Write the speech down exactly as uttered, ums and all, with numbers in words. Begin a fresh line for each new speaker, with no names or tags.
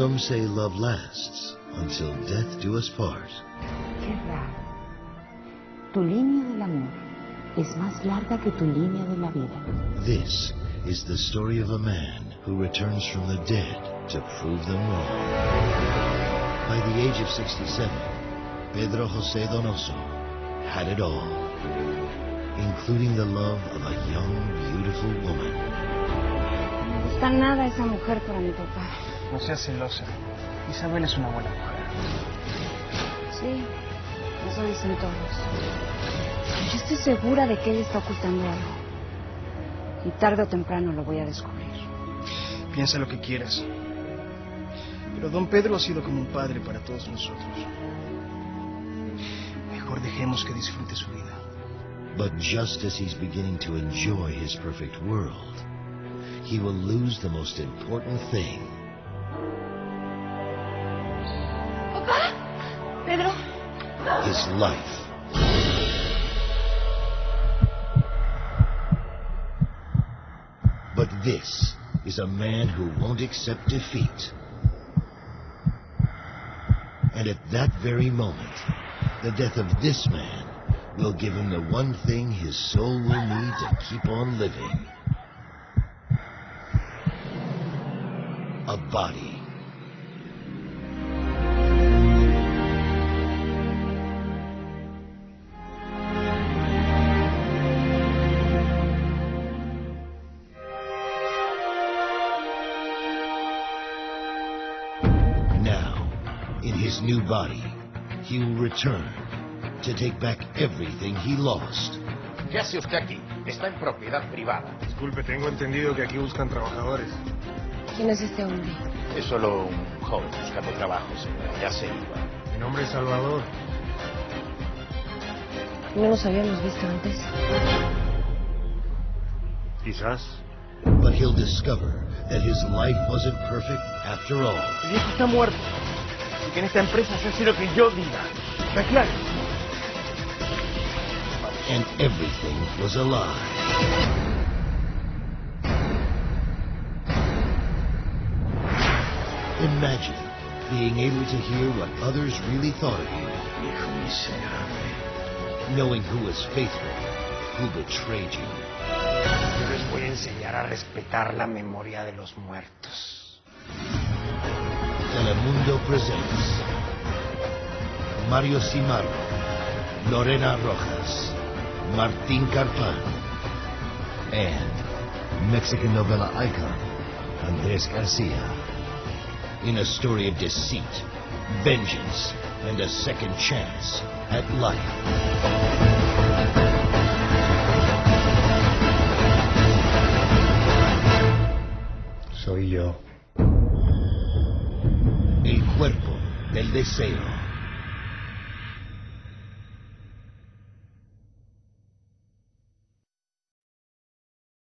Some say love lasts until death do us part.
Qué raro. Tu línea del amor es más larga que tu línea de la vida.
This is the story of a man who returns from the dead to prove them wrong. By the age of sixty-seven, Pedro José Donoso had it all, including the love of a young, beautiful woman.
No está nada esa mujer para mi papá.
No seas celosa. Isabel es una buena mujer.
Sí, eso dicen todos. Pero yo estoy segura de que ella está ocultando algo. Y tarde o temprano lo voy a descubrir.
Piensa lo que quieras. Pero don Pedro ha sido como un padre para todos nosotros. Mejor dejemos que disfrute su vida.
But just as he's beginning to enjoy his perfect world, he will lose the most important thing.
¿Papá? ¿Pedro?
His life. But this is a man who won't accept defeat. And at that very moment, the death of this man will give him the one thing his soul will need to keep on living. A body. In his new body, he will return to take back everything he lost.
¿Qué hace usted aquí? Está en propiedad privada.
Disculpe, tengo entendido que aquí buscan trabajadores.
¿Quién es este hombre?
Es solo un joven buscando trabajo, señora. Ya se iba.
Mi nombre es Salvador.
¿No nos habíamos visto antes?
Quizás.
But he'll discover that his life wasn't perfect after all.
El viejo está muerto. Y que en esta empresa se hace lo que yo diga. ¿Está claro?
And everything was a lie. Imagine being able to hear what others really thought of you.
Viejo miserable.
Knowing who was faithful, who betrayed you.
Yo les voy a enseñar a respetar la memoria de los muertos.
Telemundo presents Mario Cimarro, Lorena Rojas, Martín Carpán, and Mexican novela icon Andrés Garcia, in a story of deceit, vengeance, and a second chance at life.
Soy yo.
El cuerpo del deseo.